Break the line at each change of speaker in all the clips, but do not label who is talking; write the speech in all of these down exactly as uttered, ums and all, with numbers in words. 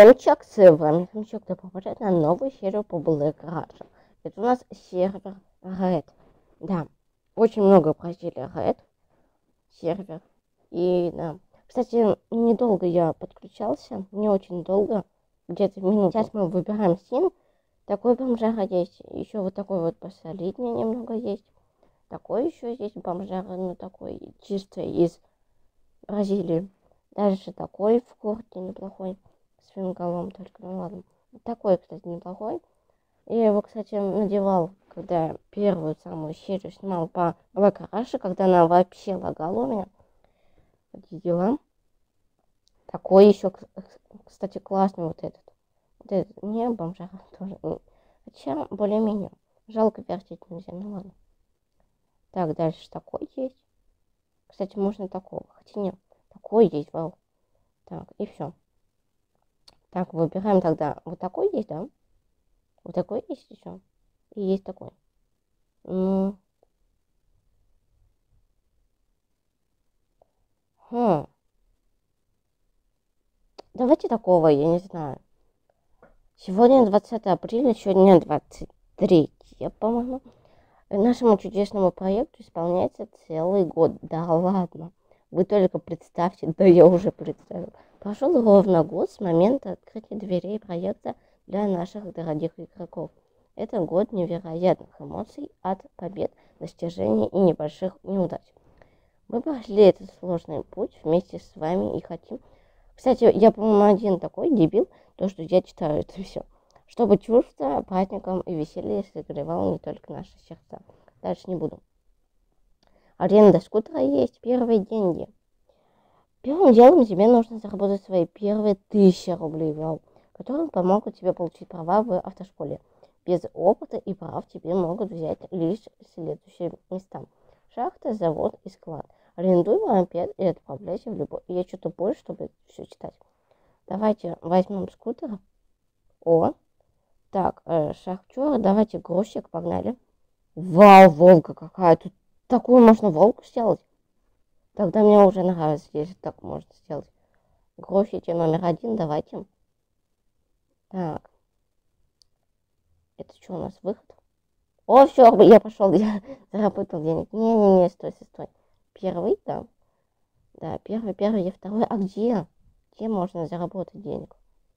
Хомячок с вами Хомячок, да попадает на новую серию по Black Rush. Это у нас сервер Red. Да, очень много просили Red сервер. И да. Кстати, недолго я подключался, не очень долго, где-то минут. Сейчас мы выбираем син. Такой бомжара есть, еще вот такой вот посолиднее немного есть. Такой еще есть бомжара, ну такой чисто из Бразилии. Дальше такой в куртке неплохой. С фингалом только, ну ладно. Такой, кстати, неплохой. Я его, кстати, надевал, когда я первую самую серию снимал по Black Rush, когда она вообще лагала у меня. Такие дела. Такой еще, кстати, классный вот этот. Вот этот, не бомжара тоже. Хотя, более-менее. Жалко вертеть нельзя, ну ладно. Так, дальше такой есть. Кстати, можно такого. Хотя нет, такой есть, вау. Так, и все. Так, выбираем тогда. Вот такой есть, да? Вот такой есть еще. И есть такой. Ну. Хм. Давайте такого, я не знаю. Сегодня двадцатое апреля, сегодня двадцать третье, по-моему. Нашему чудесному проекту исполняется целый год. Да ладно. Вы только представьте, да я уже представил. Прошел ровно год с момента открытия дверей проекта для наших дорогих игроков. Это год невероятных эмоций от побед, достижений и небольших неудач. Мы прошли этот сложный путь вместе с вами и хотим... Кстати, я, по-моему, один такой дебил, то, что я читаю это все. Чтобы чувство праздником и веселье согревало не только наши сердца. Дальше не буду. Аренда скутера есть, первые деньги. Первым делом тебе нужно заработать свои первые тысячи рублей, вау, которые помогут тебе получить права в автошколе. Без опыта и прав тебе могут взять лишь следующие места. Шахта, завод и склад. Арендуй мопед и отправляйся в любой... Я что-то больше, чтобы все читать. Давайте возьмем скутер. О, так, э, шахтер, давайте грузчик, погнали. Вау, волка какая. Тут такую можно волку сделать. Тогда мне уже нравится, если так можно сделать. Грузчики номер один, давайте. Так. Это что у нас, выход? О, все, я пошел, я заработал денег. Не-не-не, стой, стой, стой. Первый, да. Да, первый, первый и второй. А где? Где можно заработать денег?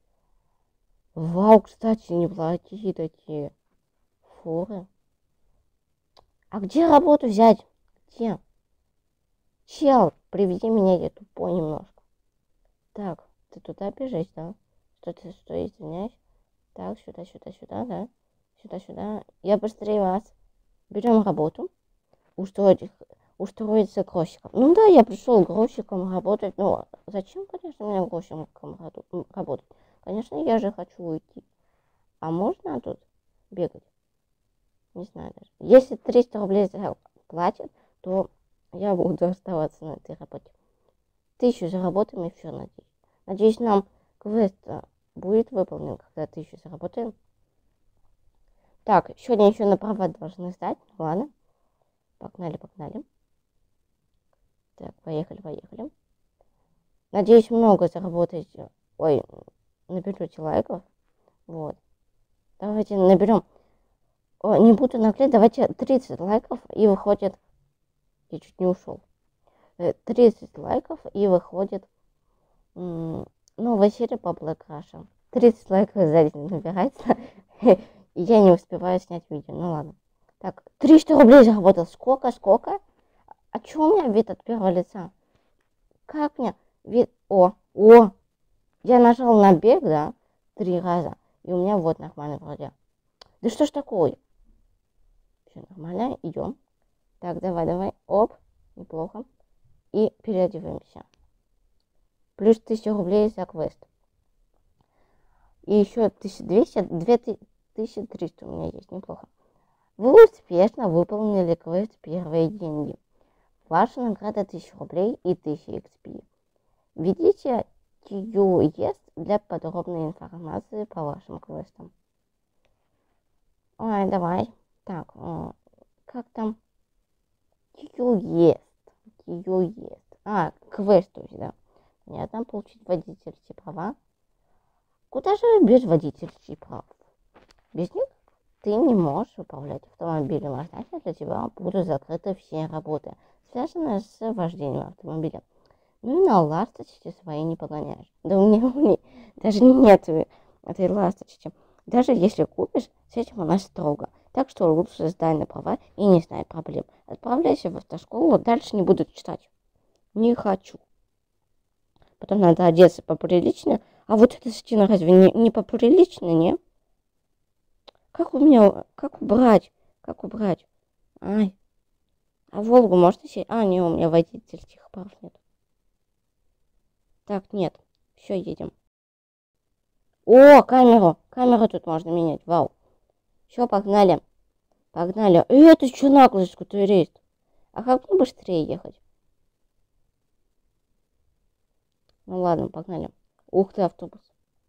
Вау, кстати, неплохие такие фуры. А где работу взять? Где? Чел, приведи меня, я тупой немножко. Так, ты туда бежишь, да? Что ты, что, извиняюсь? Так, сюда, сюда, сюда, да? Сюда, сюда. Я быстрее вас. Берем работу. Устроить, устроиться грузчиком. Ну да, я пришел грузчиком работать. Ну, зачем, конечно, мне грузчиком работать? Конечно, я же хочу уйти. А можно тут бегать? Не знаю даже. Если триста рублей платят, то я буду оставаться на этой работе. Тысячу заработаем и все, надеюсь. Надеюсь, нам квест будет выполнен, когда тысячу заработаем. Так, сегодня еще на права должны сдать. Ладно. Погнали, погнали. Так, поехали, поехали. Надеюсь, много заработаете. Ой, наберете лайков. Вот. Давайте наберем. О, не буду наглеть. Давайте тридцать лайков и выходит... Я чуть не ушел. тридцать лайков и выходит новая серия по Black Rush. тридцать лайков за день набирается. И я не успеваю снять видео. Ну ладно. Так, триста рублей заработал. Сколько, сколько? А что у меня вид от первого лица? Как мне? Вид... О, о! Я нажал на бег, да? Три раза. И у меня вот нормально вроде. Да что ж такое? Все нормально, идем. Так, давай, давай. Оп, неплохо. И переодеваемся. Плюс тысяча рублей за квест. И еще тысяча двести, две тысячи триста у меня есть, неплохо. Вы успешно выполнили квест «Первые деньги». Ваша награда тысяча рублей и тысяча икс пи. Введите кью эс для подробной информации по вашим квестам. Ой, давай. Так, как там? кью эс. кью эс. А, квест, то есть, да. Понятно, получить водительские права. Куда же без водительских прав? Без них ты не можешь управлять автомобилем, а значит для тебя будут закрыты все работы, связанные с вождением автомобиля. Ну и на ласточке свои не погоняешь. Да у меня даже нет этой ласточки. Даже если купишь, с этим у нас строго. Так что лучше сдай на права и не знай проблем. Отправляйся в автошколу, дальше не буду читать. Не хочу. Потом надо одеться поприличнее. А вот эта стена разве не, не поприличнее, не? Как у меня, как убрать? Как убрать? Ай. А Волгу можно сесть? А, не, у меня водительских прав нет. Так, нет. Все, едем. О, камеру. Камеру тут можно менять. Вау. Все, погнали. Погнали. Э, это что наглость, скутерист? А как мне быстрее ехать? Ну ладно, погнали. Ух ты, автобус.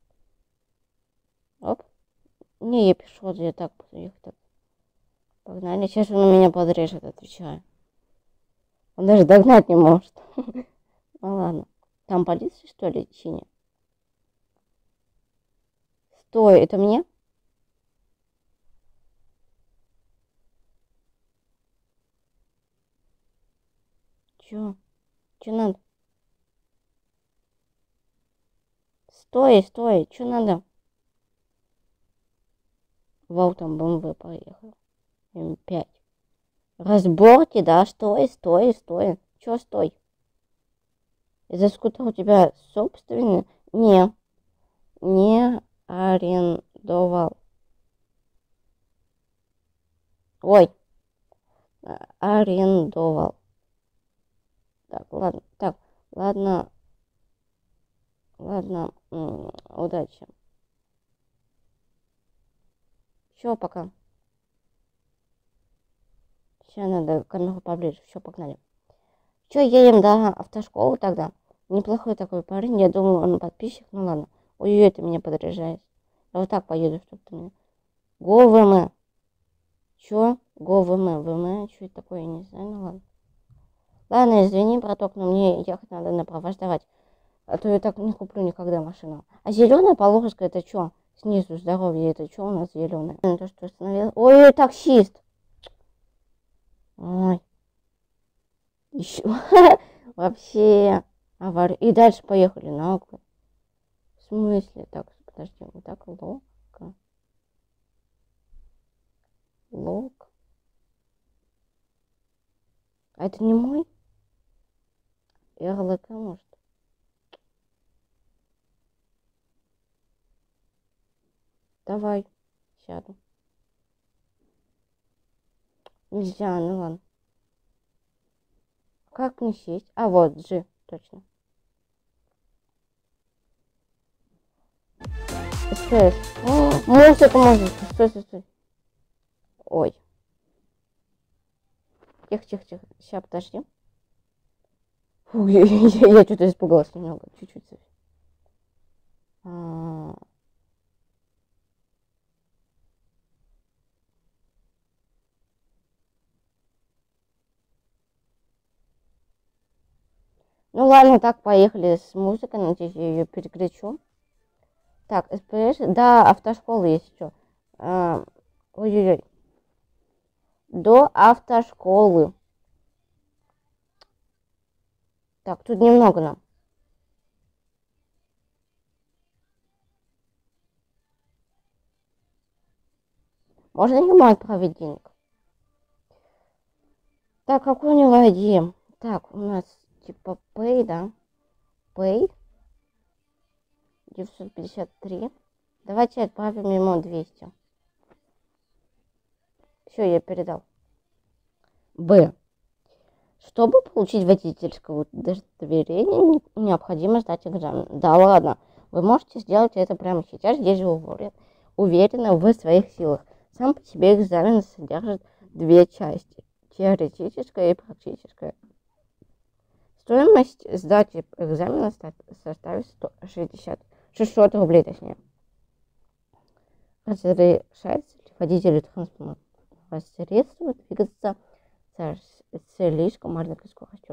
Оп. Не, я пешеход, я так буду ехать. Так. Погнали. Сейчас он меня подрежет, отвечаю. Он даже догнать не может. Ну ладно. Там полиция, что ли, чинит? Стой, это мне? Чё? Чё надо? Стой, стой, чё надо? Вау, там БМВ поехал. эм пять. Разборки, да? Стой, стой, стой. Чё стой? Из-за скутера у тебя собственный? Не, не арендовал. Ой, а, арендовал. Так, ладно, так, ладно, ладно, м, удачи. Все, пока. Сейчас надо камеру поближе. Все, погнали. Че, едем до автошколы тогда? Неплохой такой парень. Я думаю, он подписчик. Ну ладно. Ой-ой, ты меня подряжаешь. Я вот так поеду, чтобы ты меня... ГОВМ. Че? ГОВМ. ВМ. Что это такое? Я не знаю. Ну ладно. Ладно, извини, браток, но мне ехать надо напровождавать. А то я так не куплю никогда машину. А зеленая полоска это что? Снизу здоровье. Это что у нас зеленая? То, что остановил. Ой, таксист. Ой. Еще. Вообще. Авария. И дальше поехали нагло. В смысле? Так, подожди. Вот так, лока. Лок. А это не мой? РЛК, может? Давай. Сяду. Нельзя, ну ладно. Как не сесть? А, вот, G. Точно. СТС. Может, это может. Стой, стой, стой. Ой. Тихо, тихо, тихо. Сейчас, подожди. Фу, я, я, я что-то испугалась немного. Чуть-чуть. А... Ну ладно, так, поехали с музыкой. Надеюсь, я ее перекричу. Так, СПС. Да, автошкола есть еще. А... Ой-ой-ой. До автошколы. Так, тут немного нам. Можно ему отправить денег? Так, какой у него ай ди? Так, у нас типа Pay, да? Pay. девятьсот пятьдесят три. Давайте отправим ему двести. Все, я передал. Б. Чтобы получить водительское удостоверение, необходимо сдать экзамен. Да ладно, вы можете сделать это прямо сейчас, здесь же уверен, уверены в своих силах. Сам по себе экзамен содержит две части, теоретическая и практическая. Стоимость сдачи экзамена составит сто шестьдесят, шестьсот рублей, точнее. Разрешается ли водителю транспортного средства двигаться с слишком маленькой скоростью?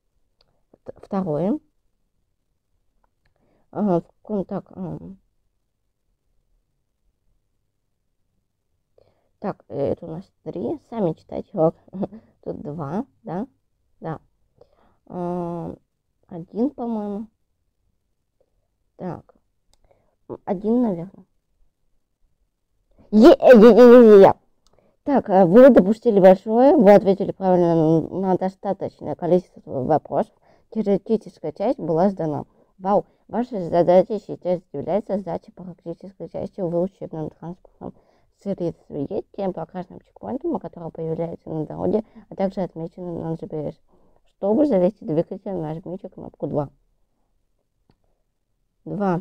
Второе. А, так, Так, э, это у нас три. Сами читайте. Вот. Тут два, да? Да. А, один, по-моему. Так. Один, наверное. Е-е-е-е-е-е. Так, а вы допустили большое, вы ответили правильно на достаточное количество вопросов. Теоретическая часть была сдана. Вау, ваша задача сейчас является сдача практической части в учебном транспортном средстве. Есть тем по красным чекпоинтам, которые появляются на дороге, а также отмечены на джи пи эс. Чтобы завести двигатель, нажмите кнопку два. два.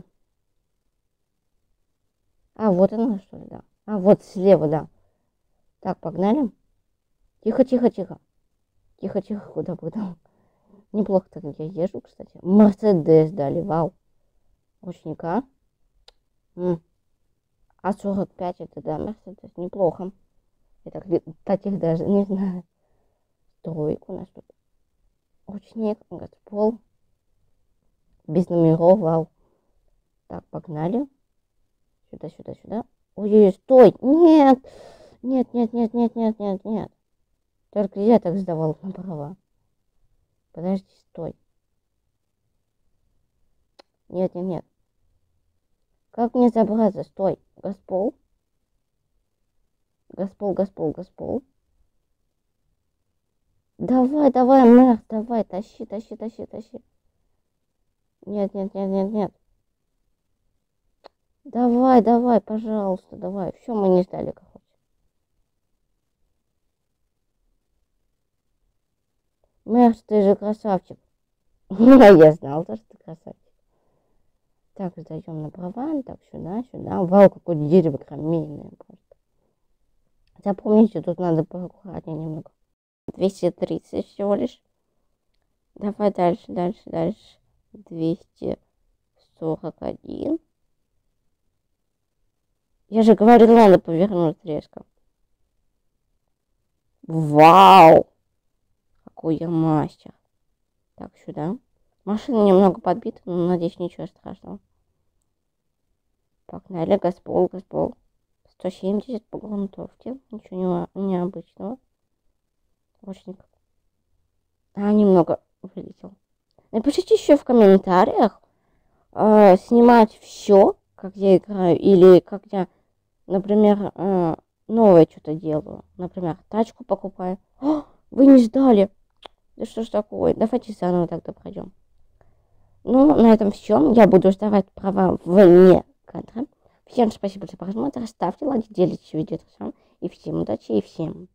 А, вот она, что ли, да. А, вот слева, да. Так, погнали. Тихо, тихо, тихо. Тихо, тихо, куда куда. Неплохо так я езжу, кстати. Мерседес дали, вау. Ручника. М. А сорок пять это, да, Мерседес, неплохо. Я так, таких даже не знаю. Тройку у нас тут. Ручник, газпол. Без номеров, вау. Так, погнали. Сюда, сюда, сюда. Ой-ой-ой, стой! Нет! Нет, нет, нет, нет, нет, нет, нет. Только я так сдавал на права. Подожди, стой. Нет, нет, нет. Как мне забраться? Стой. Газпол. Газпол, газпол, газпол. Давай, давай, мэр, давай, тащи, тащи, тащи, тащи. Нет, нет, нет, нет, нет. Давай, давай, пожалуйста, давай. Все, мы не ждали, короче. Мэр, ты же красавчик. Я знал, что ты красавчик. Так, сдаем на права. Так, сюда, сюда. Вау, какое дерево кромейное просто. Запомните, тут надо поаккуратнее немного. двести тридцать всего лишь. Давай дальше, дальше, дальше. двести сорок один. Я же говорила, надо повернуть резко. Вау! Какой я мастер. Так, сюда. Машина немного подбита, но, надеюсь, ничего страшного. Погнали, газпол, газпол. сто семьдесят по грунтовке. Ничего не, необычного. Ручник. А, немного вылетел. Напишите еще в комментариях, э, снимать все, как я играю, или как я, например, э, новое что-то делаю. Например, тачку покупаю. О, вы не ждали. Да что ж такое? Давайте заново тогда пройдем. Ну, на этом все. Я буду сдавать права вне кадра. Всем спасибо за просмотр. Ставьте лайк, делитесь видео. И всем удачи и всем